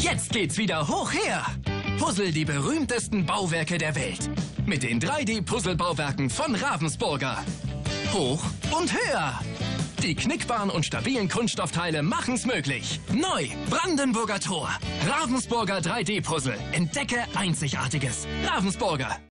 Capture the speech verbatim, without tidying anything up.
Jetzt geht's wieder hoch her. Puzzle die berühmtesten Bauwerke der Welt. Mit den drei D-Puzzle-Bauwerken von Ravensburger. Hoch und höher. Die knickbaren und stabilen Kunststoffteile machen's möglich. Neu, Brandenburger Tor. Ravensburger drei D-Puzzle. Entdecke Einzigartiges. Ravensburger.